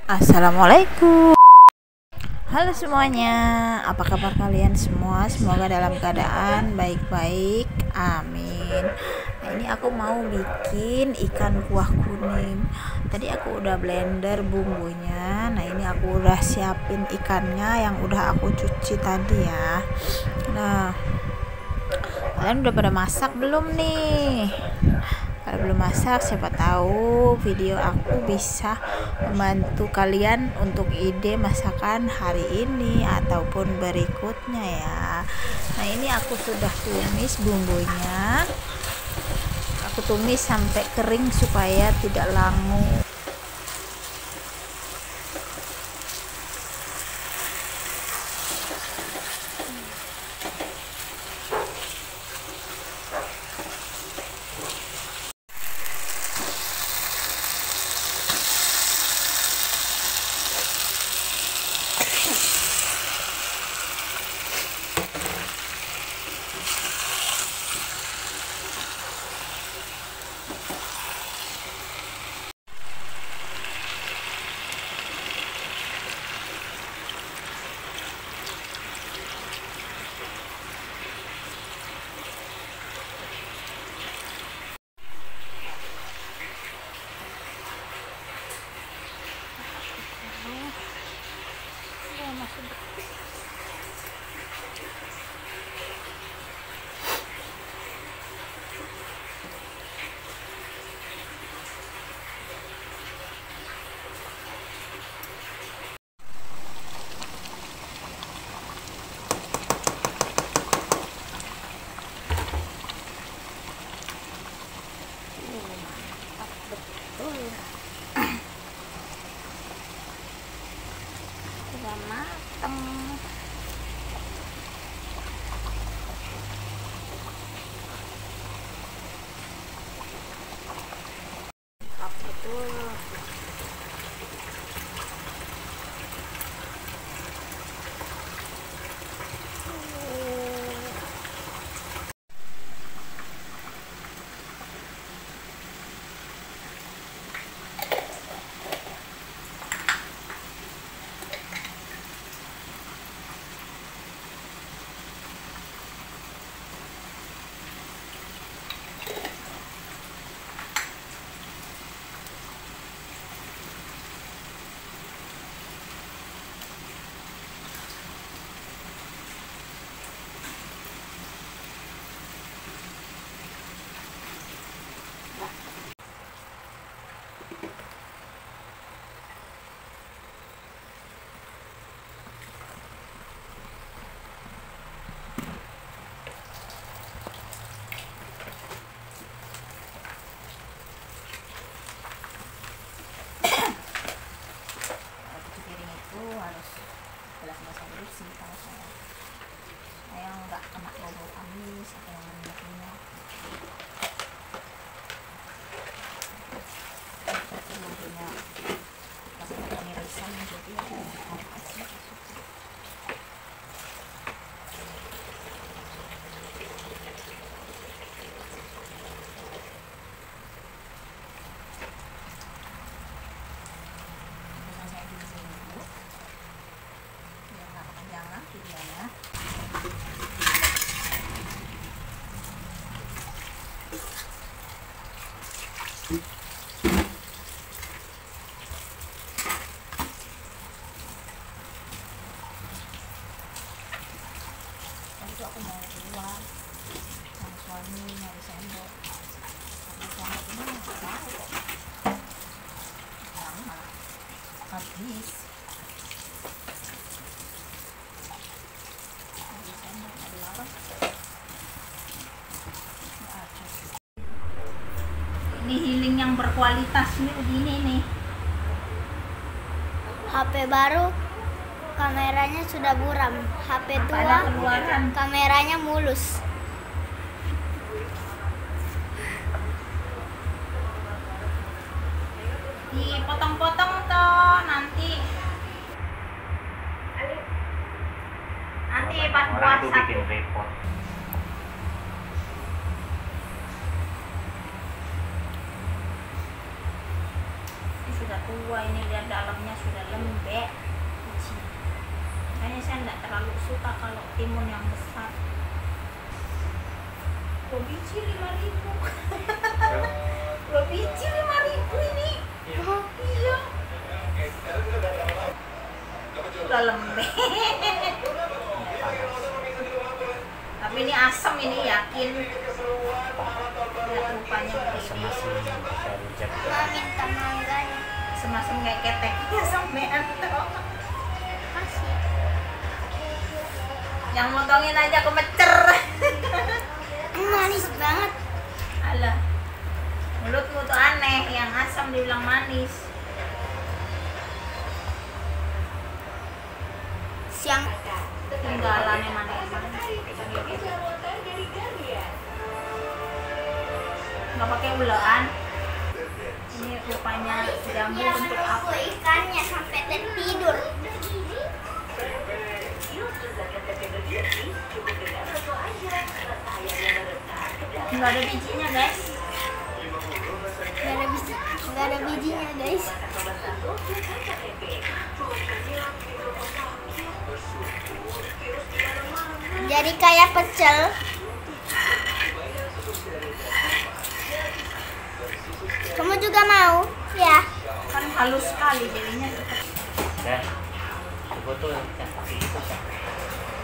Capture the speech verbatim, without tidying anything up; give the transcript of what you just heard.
Assalamualaikum. Halo semuanya, apa kabar kalian semua? Semoga dalam keadaan baik-baik, amin. Nah, ini aku mau bikin ikan kuah kuning. Tadi aku udah blender bumbunya. Nah, ini aku udah siapin ikannya yang udah aku cuci tadi ya. Nah, kalian udah pada masak belum nih? Kalau belum masak, siapa tahu video aku bisa membantu kalian untuk ide masakan hari ini ataupun berikutnya ya. Nah, ini aku sudah tumis bumbunya. Aku tumis sampai kering supaya tidak langu. Sudah mateng. Betul. Harus gelas basah bersih kalau saya saya nggak kena bau amis atau yang minyak-minyak. Bumbunya masih penirisan jadi videonya. Tadi tuh aku mau keluar sama suami nyari sendok, tapi sendok ini nggak tahu kok sekarang malah habis. Ini healing yang berkualitas nih begini nih. H P baru kameranya sudah buram, H P tua kameranya mulus. Dipotong-potong toh nanti. Nanti pas orang itu puasa bikin repot. sudah tua ini, lihat dalamnya sudah lembek. Makanya saya tidak terlalu suka kalau timun yang besar. Dua biji lima ribu. Dua biji lima ribu ini. Oh, iya. Udah lembek. Tapi ini asam ini, yakin. Lihat rupanya begini. Ma minta mangganya. Semasem kayak keteknya sampean tuh. Kasih. Yang motongin aja kemecer. Manis banget. Alah, mulutmu tuh aneh, yang asam dibilang manis. Siang Tinggalan emang emang. Nggak pakai ulean. Ini rupanya jambu bentuk apa? ikannya sampai tertidur. Nggak ada bijinya guys. Gak ada biji, gak ada bijinya guys. Jadi kayak pecel. Kamu juga mau? Ya. Kan halus sekali jadinya. Dah, foto yang itu.